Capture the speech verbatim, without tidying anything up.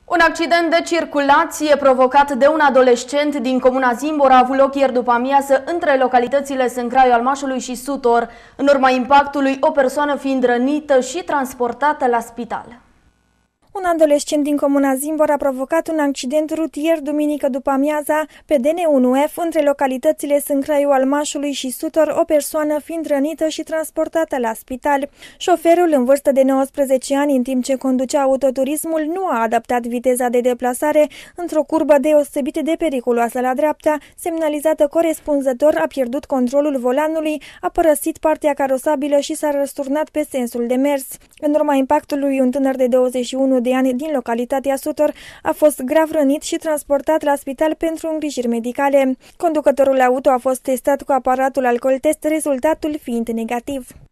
Un accident de circulație provocat de un adolescent din comuna Zimbor a avut loc ieri după amiază între localitățile Sâncraiul Almașului și Sutor, în urma impactului o persoană fiind rănită și transportată la spital. Un adolescent din comuna Zimbor a provocat un accident rutier duminică după amiaza pe D N unu F între localitățile Sâncraiul Almașului și Sutor, o persoană fiind rănită și transportată la spital. Șoferul, în vârstă de nouăsprezece ani, în timp ce conducea autoturismul, nu a adaptat viteza de deplasare într-o curbă deosebit de periculoasă la dreapta, semnalizată corespunzător, a pierdut controlul volanului, a părăsit partea carosabilă și s-a răsturnat pe sensul de mers. În urma impactului, un tânăr de douăzeci și unu de ani din localitatea Sutor a fost grav rănit și transportat la spital pentru îngrijiri medicale. Conducătorul auto a fost testat cu aparatul alcool test, rezultatul fiind negativ.